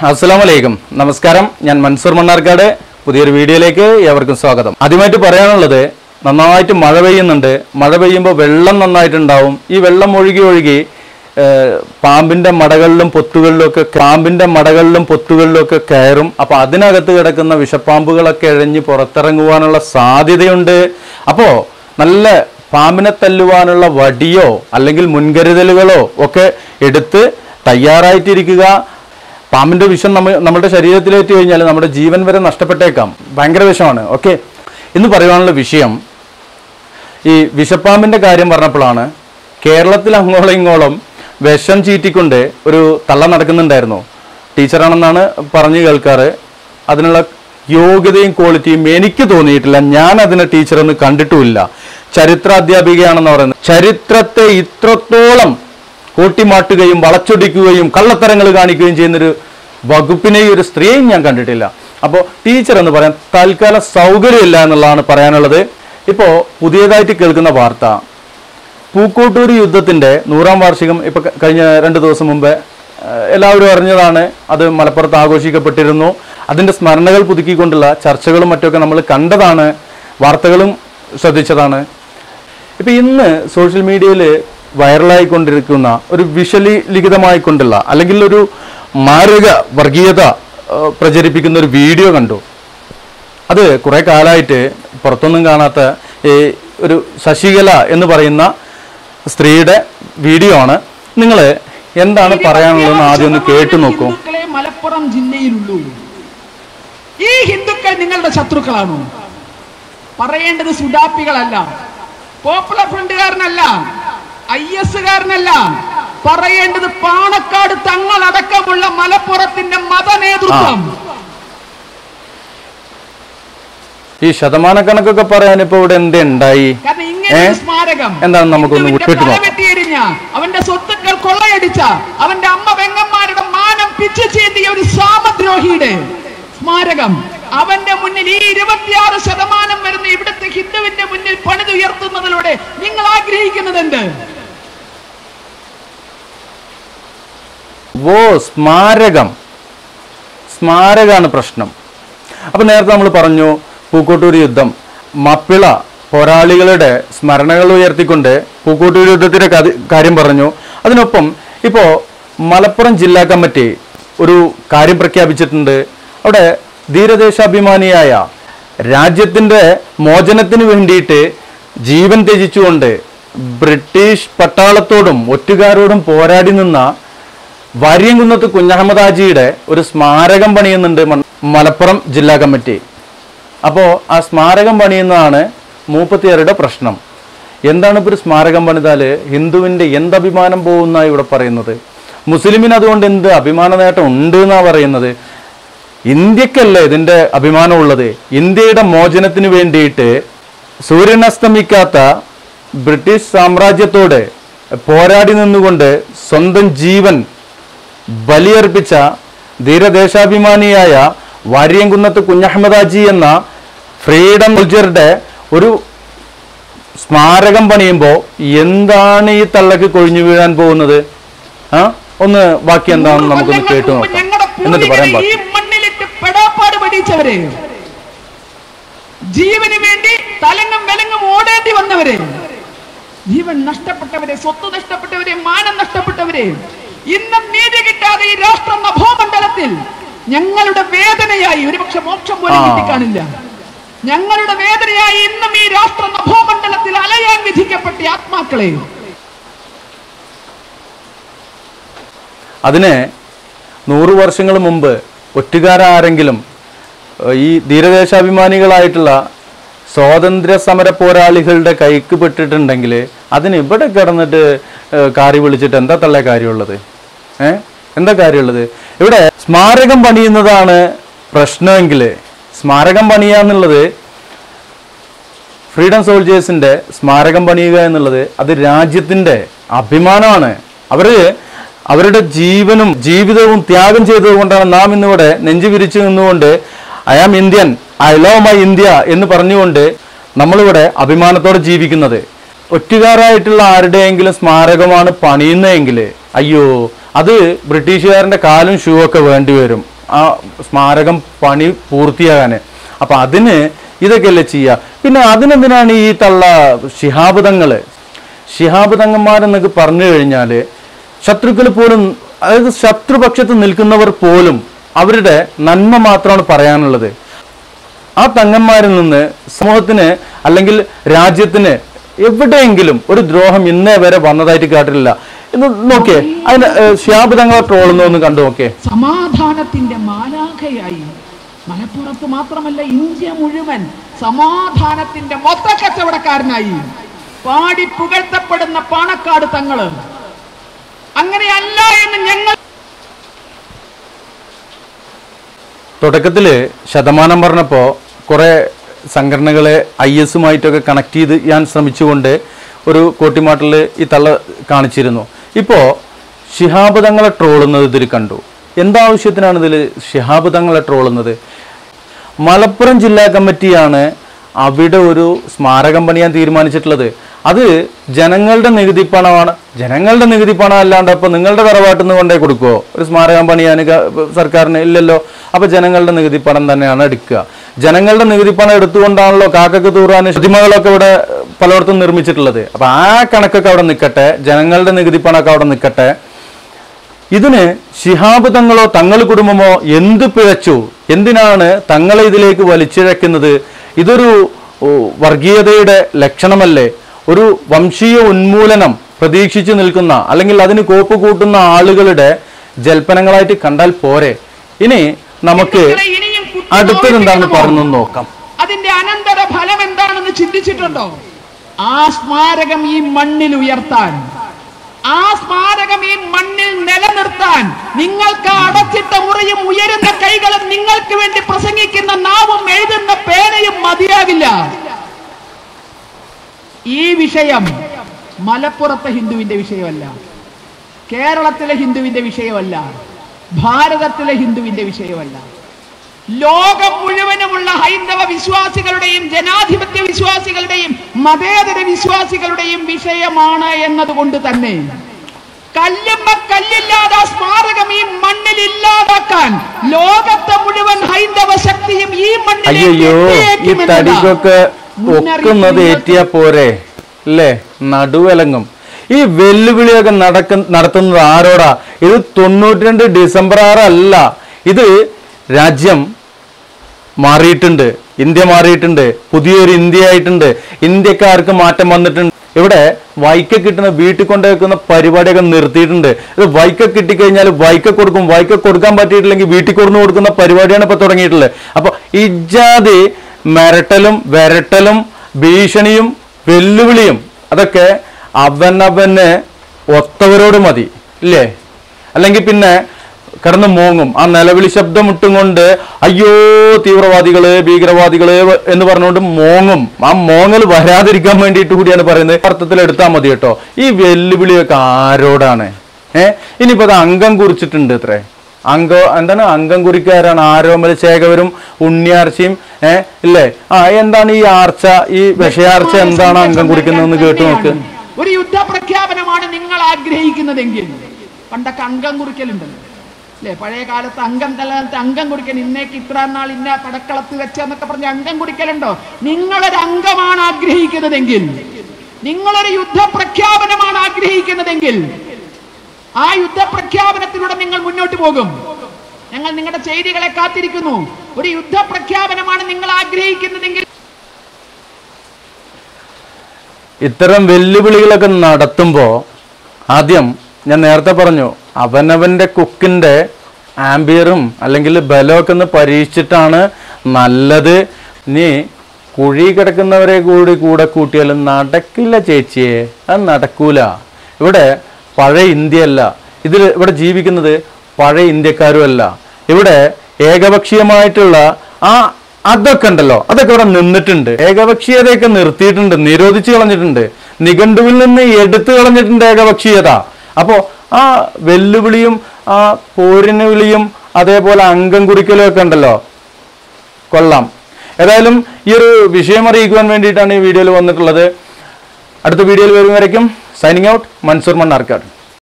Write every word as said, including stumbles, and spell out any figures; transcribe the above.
അസ്സലാമലൈക്കും നമസ്കാരം ഞാൻ മൻസൂർ മണ്ണാർക്കാട് പുതിയൊരു വീഡിയോയിലേക്ക് ഏവർക്കും സ്വാഗതം. ആദ്യമായിട്ട് പറയാനുള്ളത് നന്നായിട്ട് മഴ പെയ്യുന്നുണ്ട്. മഴ പെയ്യുമ്പോൾ വെള്ളം നന്നായിട്ടുണ്ടാവും. ഈ വെള്ളം ഒഴുകി ഒഴുകി പാമ്പിന്റെ മടകളിലും പൊത്തുകളിലും ഒക്കെ പാമ്പിന്റെ മടകളിലും പൊത്തുകളിലും ഒക്കെ കയറും. അപ്പോൾ അതിനകത്ത് കിടക്കുന്ന വിഷപ്പാമ്പുകളൊക്കെ എഴഞ്ഞ് പുറത്തിറങ്ങുവാനുള്ള സാധ്യതയുണ്ട്. അപ്പോൾ നല്ല പാമ്പിനെ തല്ലുവാനുള്ള വടിയോ അല്ലെങ്കിൽ മുൻകരുതലുകളോ ഒക്കെ എടുത്ത് തയ്യാറായിട്ടിരിക്കുക. പാമ്പിന്റെ വിഷം നമ്മ നമ്മുടെ ശരീരത്തിലേറ്റ് കഴിഞ്ഞാൽ നമ്മുടെ ജീവൻ വരെ നഷ്ടപ്പെട്ടേക്കാം. ഭയങ്കര വിഷമാണ്. ഓക്കെ, ഇന്ന് പറയുവാനുള്ള വിഷയം ഈ വിഷപ്പാമ്പിന്റെ കാര്യം പറഞ്ഞപ്പോഴാണ്. കേരളത്തിൽ അങ്ങോളം ഇങ്ങോളം വിഷം ചീറ്റിക്കൊണ്ട് ഒരു തള്ള നടക്കുന്നുണ്ടായിരുന്നു. ടീച്ചറാണെന്നാണ് പറഞ്ഞു കേൾക്കാറ്. അതിനുള്ള യോഗ്യതയും ക്വാളിറ്റിയും എനിക്ക് തോന്നിയിട്ടില്ല. ഞാൻ അതിനെ ടീച്ചറൊന്നും കണ്ടിട്ടുമില്ല. ചരിത്ര അധ്യാപികയാണെന്ന് പറയുന്നത്. ചരിത്രത്തെ ഇത്രത്തോളം കൂട്ടിമാട്ടുകയും വളച്ചൊടിക്കുകയും കള്ളത്തരങ്ങൾ കാണിക്കുകയും ചെയ്യുന്നൊരു വകുപ്പിനെയും ഒരു സ്ത്രീയും ഞാൻ കണ്ടിട്ടില്ല. അപ്പോൾ ടീച്ചർ എന്ന് പറയാൻ തൽക്കാലം സൗകര്യമില്ല എന്നുള്ളതാണ് പറയാനുള്ളത്. ഇപ്പോൾ പുതിയതായിട്ട് കേൾക്കുന്ന വാർത്ത, പൂക്കോട്ടൂർ യുദ്ധത്തിൻ്റെ നൂറാം വാർഷികം ഇപ്പോൾ കഴിഞ്ഞ രണ്ട് ദിവസം മുമ്പ് എല്ലാവരും അറിഞ്ഞതാണ്. അത് മലപ്പുറത്ത് ആഘോഷിക്കപ്പെട്ടിരുന്നു. അതിൻ്റെ സ്മരണകൾ പുതുക്കിക്കൊണ്ടുള്ള ചർച്ചകളും മറ്റൊക്കെ നമ്മൾ കണ്ടതാണ്, വാർത്തകളും ശ്രദ്ധിച്ചതാണ്. ഇപ്പം ഇന്ന് സോഷ്യൽ മീഡിയയിൽ വൈറലായിക്കൊണ്ടിരിക്കുന്ന ഒരു വിഷലി ലിഖിതമായിക്കൊണ്ടുള്ള അല്ലെങ്കിൽ ഒരു മാരക വർഗീയത പ്രചരിപ്പിക്കുന്ന ഒരു വീഡിയോ കണ്ടു. അത് കുറേ കാലമായിട്ട് പുറത്തൊന്നും കാണാത്ത ഈ ഒരു ശശികല എന്ന് പറയുന്ന സ്ത്രീയുടെ വീഡിയോ ആണ്. നിങ്ങൾ എന്താണ് പറയാനുള്ളതെന്ന് ആദ്യം ഒന്ന് കേട്ടു നോക്കൂ. മലപ്പുറം ജില്ലയിലുള്ളൂ ഈ ഹിന്ദുക്കൾ നിങ്ങളുടെ ശത്രുക്കളാണോ? പറയേണ്ടത് സുഡാപ്പികളല്ല, പോപ്പുലർ ഫ്രണ്ടുകാരനല്ല, ഐ എസ് കാരനല്ല. പറയേണ്ടത് പാണക്കാട് തങ്ങളടക്കമുള്ള മലപ്പുറത്തിന്റെ മത നേതൃത്വം. ഈ ശതമാനക്കണക്കൊക്കെ പറയാൻ ഇപ്പൊ ഇവിടെ എന്തുണ്ടായി? സ്മാരകം എന്താണ് നമുക്കൊന്ന് വിട്ടു വെട്ടിയെരിഞ്ഞ, അവന്റെ സ്വത്തുക്കൾ കൊള്ളയടിച്ച, അവന്റെ അമ്മ പെങ്ങന്മാരുടെ മാനം പിച്ചു ചീന്തിയ ഒരു സാമദ്രോഹിയുടെ സ്മാരകം അവന്റെ മുന്നിൽ ഈ ഇരുപത്തിയാറ് ശതമാനം വരുന്ന ഇവിടുത്തെ ഹിന്ദുവിന്റെ മുന്നിൽ പണിതുയർത്തുന്നതിലൂടെ നിങ്ങൾ ആഗ്രഹിക്കുന്നത് എന്ത്? ഓ സ്മാരകം, സ്മാരകമാണ് പ്രശ്നം. അപ്പൊ നേരത്തെ നമ്മൾ പറഞ്ഞു പൂക്കോട്ടൂർ യുദ്ധം, മപ്പിള പോരാളികളുടെ സ്മരണകൾ ഉയർത്തിക്കൊണ്ട് പൂക്കോട്ടൂർ യുദ്ധത്തിന്റെ കാര്യം പറഞ്ഞു. അതിനൊപ്പം ഇപ്പോൾ മലപ്പുറം ജില്ലാ കമ്മിറ്റി ഒരു കാര്യം പ്രഖ്യാപിച്ചിട്ടുണ്ട്. അവിടെ ധീരദേശാഭിമാനിയായ രാജ്യത്തിൻ്റെ മോചനത്തിന് വേണ്ടിയിട്ട് ജീവൻ ത്യജിച്ചുകൊണ്ട് ബ്രിട്ടീഷ് പട്ടാളത്തോടും ഒറ്റുകാരോടും പോരാടി നിന്ന വാര്യംകുന്നത്ത് കുഞ്ഞഹമ്മദ് ഹാജിയുടെ ഒരു സ്മാരകം പണിയുന്നുണ്ട് മലപ്പുറം ജില്ലാ കമ്മിറ്റി. അപ്പോൾ ആ സ്മാരകം പണിയുന്നതാണ് മൂപ്പത്തിയാറുടെ പ്രശ്നം. എന്താണ് ഇപ്പോൾ ഒരു സ്മാരകം പണിതാൽ ഹിന്ദുവിൻ്റെ എന്ത് അഭിമാനം പോകുന്ന ഇവിടെ പറയുന്നത്? മുസ്ലിമിന് അതുകൊണ്ട് എന്ത് അഭിമാന നേട്ടം ഉണ്ട് എന്നാണ് പറയുന്നത്? ഇന്ത്യക്കല്ലേ ഇതിൻ്റെ അഭിമാനമുള്ളത്? ഇന്ത്യയുടെ മോചനത്തിന് വേണ്ടിയിട്ട് സൂര്യനസ്തമിക്കാത്ത ബ്രിട്ടീഷ് സാമ്രാജ്യത്തോട് പോരാടി നിന്നുകൊണ്ട് സ്വന്തം ജീവൻ ബലിയർപ്പിച്ച ധീരദേശാഭിമാനിയായ വാര്യംകുന്നത്ത് കുഞ്ഞഹമ്മദ് ഹാജി എന്ന ഫ്രീഡം സോൾജറുടെ ഒരു സ്മാരകം പണിയുമ്പോൾ എന്താണ് ഈ തള്ളക്ക് കൊഴിഞ്ഞു വീഴാൻ പോകുന്നത്? ആ ഒന്ന് ബാക്കി എന്താണെന്ന് നമുക്കൊന്ന് കേട്ടു നോക്കാം, എന്നിട്ട് പറയാൻ ബാക്കി. ജീവന് വേണ്ടി തലങ്ങും വിലങ്ങും ഓടേണ്ടി വന്നവരെ, ജീവൻ നഷ്ടപ്പെട്ടവരെ, സ്വത്ത് നഷ്ടപ്പെട്ടവരെ, മാനം നഷ്ടപ്പെട്ടവരെ, ഇന്നും നീതി കിട്ടാതെ ഈ രാഷ്ട്ര നഭോമണ്ഡലത്തിൽ ഞങ്ങളുടെ വേദനയായി, ഒരുപക്ഷെ മോക്ഷം പോലും കിട്ടിക്കാണില്ല, ഞങ്ങളുടെ വേദനയായി ഇന്നും ഈ രാഷ്ട്ര നഭോമണ്ഡലത്തിൽ അലയാൻ വിധിക്കപ്പെട്ട ആത്മാക്കളെ. അതിന് നൂറു വർഷങ്ങൾ മുമ്പ് ഒറ്റുകാരാരെങ്കിലും ഈ ധീരദേശാഭിമാനികളായിട്ടുള്ള സ്വാതന്ത്ര്യ സമര പോരാളികളുടെ കൈക്ക് പെട്ടിട്ടുണ്ടെങ്കിൽ അതിന് ഇവിടെ കിടന്നിട്ട് കാറി വിളിച്ചിട്ട് എന്താ തള്ള കാര്യമുള്ളത്? ഏഹ് എന്താ കാര്യമുള്ളത്? ഇവിടെ സ്മാരകം പണിയുന്നതാണ് പ്രശ്നമെങ്കിൽ, സ്മാരകം പണിയുക എന്നുള്ളത്, ഫ്രീഡം സോൾജേഴ്സിൻ്റെ സ്മാരകം പണിയുക എന്നുള്ളത് അത് രാജ്യത്തിൻ്റെ അഭിമാനമാണ്. അവർ അവരുടെ ജീവനും ജീവിതവും ത്യാഗം ചെയ്തതുകൊണ്ടാണ് നാം ഇന്നിവിടെ നെഞ്ചു വിരിച്ചു നിന്നുകൊണ്ട് I am Indian, I love my India എന്ന് പറഞ്ഞുകൊണ്ട് നമ്മളിവിടെ അഭിമാനത്തോടെ ജീവിക്കുന്നത്. ഒറ്റുകാരായിട്ടുള്ള ആരുടെയെങ്കിലും സ്മാരകമാണ് പണിയുന്നതെങ്കിൽ അയ്യോ അത് ബ്രിട്ടീഷുകാരൻ്റെ കാലും ഷൂ ഒക്കെ വേണ്ടി വരും. ആ സ്മാരകം പണി പൂർത്തിയാകാൻ. അപ്പം അതിന് ഇതൊക്കെയല്ലേ ചെയ്യുക. പിന്നെ അതിനെന്തിനാണ് ഈ തള്ള ശിഹാബ് തങ്ങൾ ശിഹാബ് തങ്ങന്മാരെന്നൊക്കെ പറഞ്ഞു കഴിഞ്ഞാൽ ശത്രുക്കൾ പോലും, അതായത് ശത്രുപക്ഷത്ത് നിൽക്കുന്നവർ പോലും അവരുടെ നന്മ മാത്രമാണ് പറയാനുള്ളത്. ആ തങ്ങന്മാരിൽ നിന്ന് സമൂഹത്തിന് അല്ലെങ്കിൽ രാജ്യത്തിന് എവിടെയെങ്കിലും ഒരു ദ്രോഹം ഇന്നേ വരെ വന്നതായിട്ട് കേട്ടിട്ടില്ല. ഇന്ന് നോക്കിയേ, അതിന് ശിഹാബ് തങ്ങളെ ട്രോളുന്ന ഒന്ന് കണ്ടു നോക്കേ. സമാധാനത്തിന്റെ മാലാഖയായി മലപ്പുറത്ത് മാത്രമല്ല ഇന്ത്യ മുഴുവൻ സമാധാനത്തിന്റെ മൊത്ത കച്ചവടക്കാരനായി പാടി പുകഴ്ത്തപ്പെടുന്ന പാണക്കാട് തങ്ങള് അങ്ങനെയല്ല എന്ന് ഞങ്ങൾ തുടക്കത്തില് ശതമാനം പറഞ്ഞപ്പോൾ കുറെ സംഘടനകളെ ഐ എസുമായിട്ടൊക്കെ കണക്ട് ചെയ്ത് ഞാൻ ശ്രമിച്ചുകൊണ്ട് ഒരു കോട്ടിമാട്ടിൽ ഈ തള്ള കാണിച്ചിരുന്നു. ഇപ്പോൾ ശിഹാബ് തങ്ങളെ ട്രോളുന്നത് ഇതിൽ കണ്ടു. എന്താവശ്യത്തിനാണ് ഇതിൽ ശിഹാബ് തങ്ങളെ ട്രോളുന്നത്? മലപ്പുറം ജില്ലാ കമ്മിറ്റിയാണ് അവിടെ ഒരു സ്മാരകം പണിയാൻ തീരുമാനിച്ചിട്ടുള്ളത്. അത് ജനങ്ങളുടെ നികുതി പണമാണ്. ജനങ്ങളുടെ നികുതി പണം അല്ലാണ്ട് അപ്പോൾ നിങ്ങളുടെ തറവാട്ടിൽ നിന്ന് കൊണ്ടേ കൊടുക്കുമോ ഒരു സ്മാരകം പണിയാൻ സർക്കാരിന്? ഇല്ലല്ലോ. അപ്പോൾ ജനങ്ങളുടെ നികുതി പണം തന്നെയാണ് എടുക്കുക. ജനങ്ങളുടെ നികുതി പണം എടുത്തുകൊണ്ടാണല്ലോ കാക്കക്ക് തൂറാൻ പ്രതിമകളൊക്കെ ഇവിടെ പലയിടത്തും നിർമ്മിച്ചിട്ടുള്ളത്. അപ്പം ആ കണക്കൊക്കെ അവിടെ നിൽക്കട്ടെ, ജനങ്ങളുടെ നികുതി പണമൊക്കെ അവിടെ നിൽക്കട്ടെ. ഇതിന് ശിഹാബ് തങ്ങളോ തങ്ങൾ കുടുംബമോ എന്ത് പിഴച്ചു? എന്തിനാണ് തങ്ങളെ ഇതിലേക്ക് വലിച്ചിഴക്കുന്നത്? ഇതൊരു വർഗീയതയുടെ ലക്ഷണമല്ലേ? ഒരു വംശീയ ഉന്മൂലനം പ്രതീക്ഷിച്ചു നിൽക്കുന്ന അല്ലെങ്കിൽ അതിന് കോപ്പ് കൂട്ടുന്ന ആളുകളുടെ ജൽപ്പനങ്ങളായിട്ട് കണ്ടാൽ പോരെ. ഇനി നമുക്ക് അടുത്തത് എന്താണെന്ന് പറഞ്ഞു നോക്കാം. അതിന്റെ അനന്തര ഫലം എന്താണെന്ന് ചിന്തിച്ചിട്ടുണ്ടോ? ആ സ്മാരകം ഈ മണ്ണിൽ ഉയർത്താൻ, ആ സ്മാരകം ഈ മണ്ണിൽ നിലനിർത്താൻ നിങ്ങൾക്ക് അടച്ചിട്ട മുറിയും ഉയരുന്ന കൈകളും നിങ്ങൾക്ക് വേണ്ടി പ്രസംഗിക്കുന്ന നാവും എഴുതുന്ന പേനയും മതിയാകില്ല. ഈ വിഷയം മലപ്പുറത്തെ ഹിന്ദുവിന്റെ വിഷയമല്ല, കേരളത്തിലെ ഹിന്ദുവിന്റെ വിഷയമല്ല, ഭാരതത്തിലെ ഹിന്ദുവിന്റെ വിഷയമല്ല. ലോകം മുഴുവനുമുള്ള ഹൈന്ദവ വിശ്വാസികളുടെയും ജനാധിപത്യ വിശ്വാസികളുടെയും മതേതര വിശ്വാസികളുടെയും വിഷയമാണ് എന്നതുകൊണ്ട് തന്നെ കല്ലുമ്മ കല്ലില്ലാതെ സ്മാരകം ഈ മണ്ണിൽ ഇല്ലാതാക്കാൻ ലോകത്തെ മുഴുവൻ ഹൈന്ദവ ശക്തിയും ഈ മണ്ണിലേക്ക് ഒക്കുന്നത് ഏറ്റിയാ പോരെ അല്ലേ? നടുവലങ്ങും. ഈ വെല്ലുവിളിയൊക്കെ നടക്ക നടത്തുന്നത് ആരോടാ? ഇത് തൊണ്ണൂറ്റി രണ്ട് ഡിസംബർ ആറല്ല. ഇത് രാജ്യം മാറിയിട്ടുണ്ട്, ഇന്ത്യ മാറിയിട്ടുണ്ട്, പുതിയൊരു ഇന്ത്യ ആയിട്ടുണ്ട്, ഇന്ത്യക്കാർക്ക് മാറ്റം വന്നിട്ടുണ്ട്. ഇവിടെ വൈക്ക കിട്ടുന്ന വീട്ടിൽ കൊണ്ടുവെക്കുന്ന പരിപാടിയൊക്കെ നിർത്തിയിട്ടുണ്ട്. ഇത് വൈക്ക കിട്ടിക്കഴിഞ്ഞാൽ വൈക്ക കൊടുക്കും, വൈക്ക കൊടുക്കാൻ പറ്റിയിട്ടില്ലെങ്കിൽ വീട്ടിൽ കൊടുന്ന് കൊടുക്കുന്ന പരിപാടിയാണ് ഇപ്പൊ തുടങ്ങിയിട്ടുള്ളത്. അപ്പൊ ഇജാതി മിരട്ടലും വിരട്ടലും ഭീഷണിയും വെല്ലുവിളിയും അതൊക്കെ അവനവന് ഒത്തവരോട് മതി ഇല്ലേ? അല്ലെങ്കിൽ പിന്നെ കിടന്ന് മോങ്ങും. ആ നിലവിളി ശബ്ദം ഇട്ടും കൊണ്ട് അയ്യോ തീവ്രവാദികള് ഭീകരവാദികള് എന്ന് പറഞ്ഞുകൊണ്ട് മോങ്ങും. ആ മോങ്ങൽ വരാതിരിക്കാൻ വേണ്ടിയിട്ട് കൂടിയാണ് പറയുന്നത്. അർത്ഥത്തിൽ എടുത്താൽ മതി കേട്ടോ. ഈ വെല്ലുവിളിയൊക്കെ ആരോടാണ്? ഏഹ് ഇനിയിപ്പോ അത് അംഗം കുറിച്ചിട്ടുണ്ട് ഇത്രേ. അംഗം എന്താണ്? അംഗം കുറിക്കാരാണ് ആരോമൽ ചേകവരും ഉണ്ണിയാർച്ചയും ഏഹ് ഇല്ലേ? ആ എന്താണ് ഈ ആർച്ച, ഈ വിഷയാർച്ച എന്താണ് അംഗം കുറിക്കുന്നതെന്ന് കേട്ടു നോക്ക്. ഒരു യുദ്ധ പ്രഖ്യാപനമാണ് നിങ്ങൾ ആഗ്രഹിക്കുന്നതെങ്കിൽ പണ്ടൊക്കെ അംഗം കുറിക്കലുണ്ടല്ലോ അല്ലെ? പഴയ കാലത്ത് അംഗം തലത്ത് അംഗം കുറിക്കൽ, ഇന്നേക്ക് ഇത്ര നാൾ ഇന്ന പടക്കളത്ത് വെച്ചെന്നൊക്കെ പറഞ്ഞ് അംഗം കുറിക്കലുണ്ടോ? നിങ്ങളൊരു അംഗമാണ് ആഗ്രഹിക്കുന്നതെങ്കിൽ, നിങ്ങളൊരു യുദ്ധ പ്രഖ്യാപനമാണ് ആഗ്രഹിക്കുന്നതെങ്കിൽ ആ യുദ്ധ പ്രഖ്യാപനത്തിലൂടെ നിങ്ങൾ മുന്നോട്ട് പോകും. ഞങ്ങൾ നിങ്ങളുടെ ചെയ്തികളെ കാത്തിരിക്കുന്നു. ഒരു യുദ്ധ പ്രഖ്യാപനമാണ് നിങ്ങൾ ആഗ്രഹിക്കുന്നതെങ്കിൽ ഇത്തരം വെല്ലുവിളികളൊക്കെ നടത്തുമ്പോ ആദ്യം ഞാൻ നേരത്തെ പറഞ്ഞു അവനവന്റെ കുക്കിന്റെ ആംബിയറും അല്ലെങ്കിൽ ബലമൊക്കെ ഒന്ന് പരീക്ഷിച്ചിട്ടാണ് നല്ലത്. നീ കുഴി കിടക്കുന്നവരെ കൂടി കൂടെ കൂട്ടിയാലും നടക്കില്ല ചേച്ചിയെ, അത് നടക്കൂല. ഇവിടെ പഴയ ഇന്ത്യയല്ല, ഇതിൽ ഇവിടെ ജീവിക്കുന്നത് പഴയ ഇന്ത്യക്കാരുമല്ല. ഇവിടെ ഏകപക്ഷീയമായിട്ടുള്ള ആ അതൊക്കെ ഉണ്ടല്ലോ, അതൊക്കെ ഇവിടെ നിന്നിട്ടുണ്ട്. ഏകപക്ഷീയതയൊക്കെ നിർത്തിയിട്ടുണ്ട്, നിരോധിച്ചു കളഞ്ഞിട്ടുണ്ട്, നിഘണ്ടുവിൽ നിന്ന് എടുത്തു കളഞ്ഞിട്ടുണ്ട് ഏകപക്ഷീയത. അപ്പോ ആ വെല്ലുവിളിയും ആ പോരിന് വിളിയും അതേപോലെ അംഗം കുറിക്കലും ഒക്കെ ഉണ്ടല്ലോ, കൊള്ളാം. ഏതായാലും ഈ ഒരു വിഷയം അറിയിക്കുവാൻ വേണ്ടിയിട്ടാണ് ഈ വീഡിയോയിൽ വന്നിട്ടുള്ളത്. അടുത്ത വീഡിയോയിൽ വരുന്നവരേക്കും സൈനിങ് ഔട്ട്, മൻസൂർ മണ്ണാർക്കാട്.